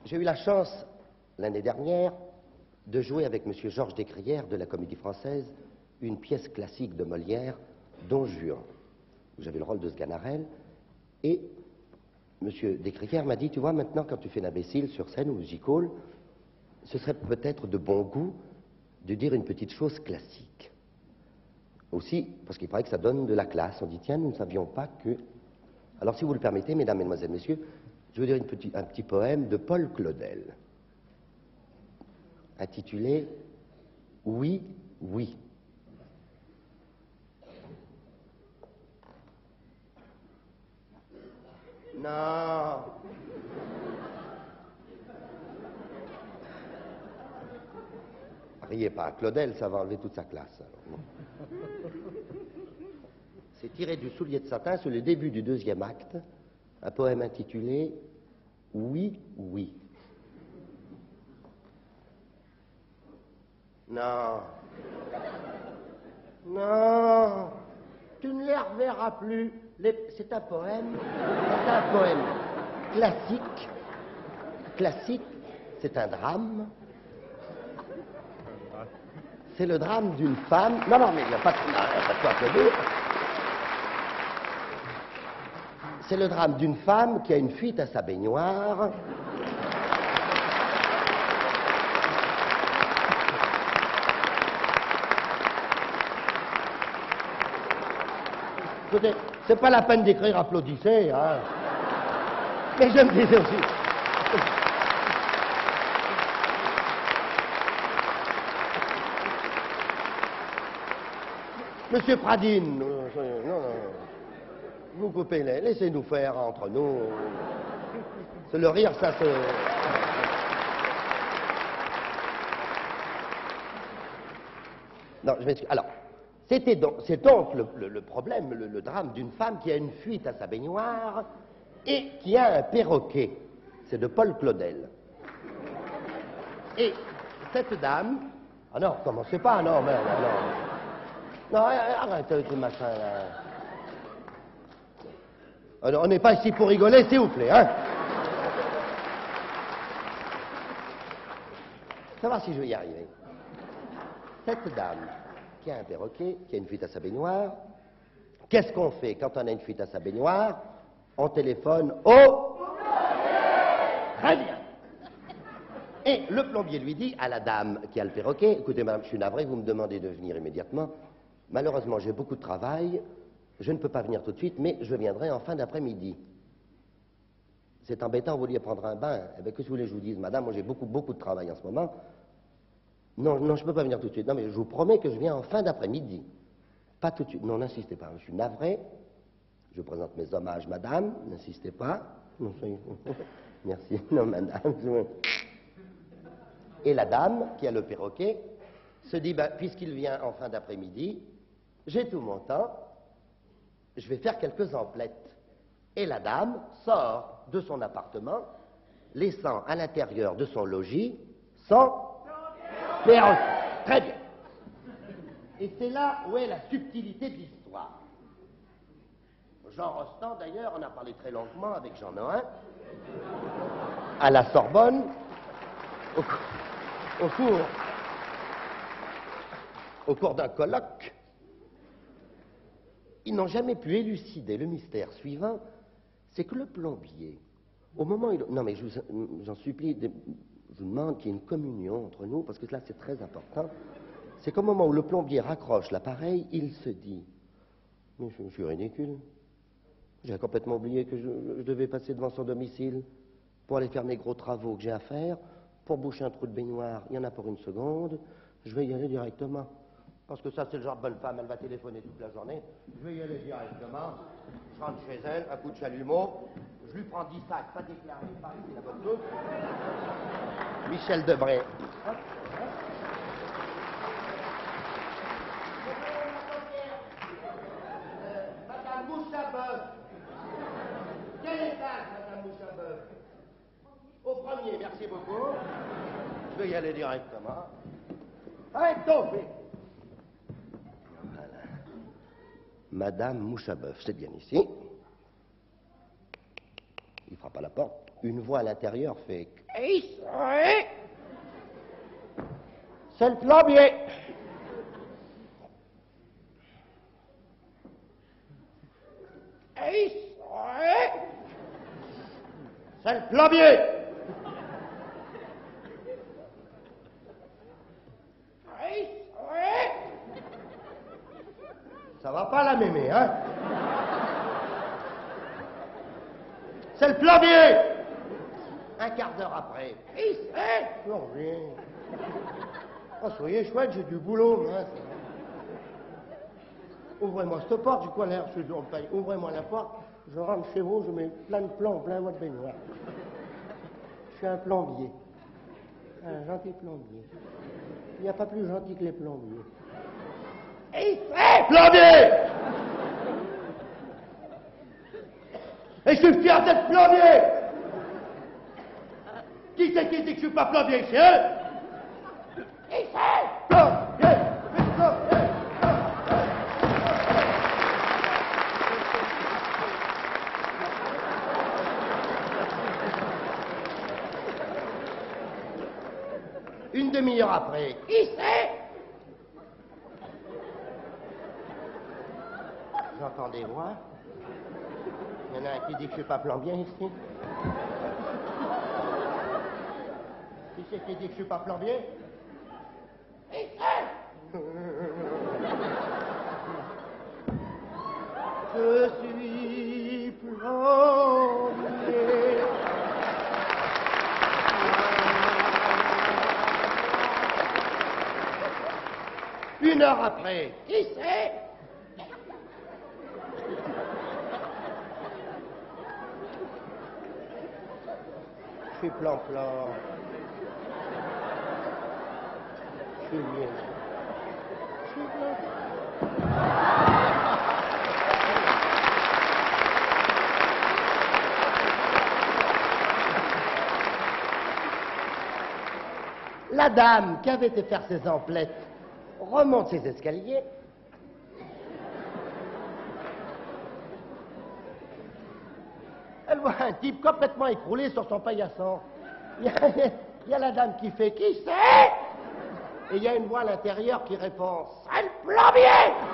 J'ai eu la chance, l'année dernière, de jouer avec M. Georges Descrières de la Comédie Française une pièce classique de Molière, Don Juan. J'avais le rôle de Sganarelle, et M. Descrières m'a dit, tu vois, maintenant, quand tu fais l'imbécile sur scène ou musical, ce serait peut-être de bon goût de dire une petite chose classique. Aussi, parce qu'il paraît que ça donne de la classe. On dit, tiens, nous ne savions pas que... Alors, si vous le permettez, mesdames, mesdemoiselles, messieurs, je veux dire un petit poème de Paul Claudel, intitulé « Oui, oui ». Non. Riez pas, Claudel, ça va enlever toute sa classe. Alors. C'est tiré du Soulier de satin sur le début du deuxième acte, un poème intitulé « Oui, oui ». Non. Non. Tu ne les reverras plus. C'est un poème classique. Classique, c'est un drame. C'est le drame d'une femme... Non, non, mais il n'y a pas de quoi applaudir. C'est le drame d'une femme qui a une fuite à sa baignoire. Écoutez, c'est pas la peine d'écrire applaudissez, hein. Mais je me disais aussi... Monsieur Pradine, non, vous coupez-les, laissez-nous faire entre nous. C'est le rire, ça se... Non, je m'excuse. Alors, c'est donc le problème, le drame d'une femme qui a une fuite à sa baignoire et qui a un perroquet. C'est de Paul Claudel. Et cette dame... Ah non, commencez pas, non, mais non. Non, arrête avec le machin, là. Alors, on n'est pas ici pour rigoler, s'il vous plaît, hein. Savoir si je vais y arriver. Cette dame qui a un perroquet, qui a une fuite à sa baignoire, qu'est-ce qu'on fait quand on a une fuite à sa baignoire? On téléphone au... Très bien. Et le plombier lui dit à la dame qui a le perroquet, écoutez, madame, je suis navré, vous me demandez de venir immédiatement. Malheureusement, j'ai beaucoup de travail, je ne peux pas venir tout de suite, mais je viendrai en fin d'après-midi. C'est embêtant, vous vouliez prendre un bain. Eh bien, qu'est-ce que vous voulez que je vous dise, madame? Moi, j'ai beaucoup de travail en ce moment. Non, non, je ne peux pas venir tout de suite. Non, mais je vous promets que je viens en fin d'après-midi. Pas tout de suite. Non, n'insistez pas. Je suis navré. Je présente mes hommages, madame. N'insistez pas. Non, merci. Non, madame. Et la dame, qui a le perroquet, se dit, ben, puisqu'il vient en fin d'après-midi, j'ai tout mon temps, je vais faire quelques emplettes. Et la dame sort de son appartement, laissant à l'intérieur de son logis son perroquet. Très bien. Et c'est là où est la subtilité de l'histoire. Jean Rostand, d'ailleurs, en a parlé très longuement avec Jean Nohain, à la Sorbonne, au cours d'un colloque. Ils n'ont jamais pu élucider le mystère suivant, c'est que le plombier, au moment où il... Non mais j'en supplie, je vous demande qu'il y ait une communion entre nous, parce que là c'est très important, c'est qu'au moment où le plombier raccroche l'appareil, il se dit, mais je suis ridicule, j'ai complètement oublié que je devais passer devant son domicile pour aller faire mes gros travaux que j'ai à faire, pour boucher un trou de baignoire, il y en a pour une seconde, je vais y aller directement. Parce que ça, c'est le genre de bonne femme, elle va téléphoner toute la journée. Je vais y aller directement, je rentre chez elle, un coup de chalumeau, je lui prends 10 sacs, pas déclarés, par ici la bonne chose. Michel Debré. Madame Mouchabeuf. Quel étage, Madame Mouchabeuf? Au premier, merci beaucoup. Je vais y aller directement. Arrête donc, mais... Madame Mouchabeuf, c'est bien ici. Il frappe à la porte. Une voix à l'intérieur fait... Qui c'est? C'est le plombier. Qui c'est? C'est le plombier. Qui c'est? Ça va pas la mémé, hein? C'est le plombier. Un quart d'heure après. Qui c'est? Plombier. Oh, soyez chouette, j'ai du boulot, hein. Ouvrez-moi cette porte, j'ai quoi l'air, je suis dans le paille. Ouvrez-moi la porte, je rentre chez vous, je mets plein de plomb, plein de baignoire. Je suis un plombier. Un gentil plombier. Il n'y a pas plus gentil que les plombiers. Qui c'est? Plombier! Et je suis fier d'être plombier! Qui c'est qui dit que je suis pas plombier, c'est eux? Qui c'est? Plombier! Plombier! Une demi-heure après. Qui c'est? J'entends des voix. Il y en a un qui dit que je suis pas plombier ici. Qui c'est qui dit que je suis pas plombier? Qui c'est? Je suis plombier. Une heure après. Qui c'est? Je suis plan-plan. Je suis bien. Je suis plan. La dame qui avait été faire ses emplettes remonte ses escaliers. Elle voit un type complètement écroulé sur son paillasson. Il y a la dame qui fait « Qui c'est ?» Et il y a une voix à l'intérieur qui répond « C'est le plombier !»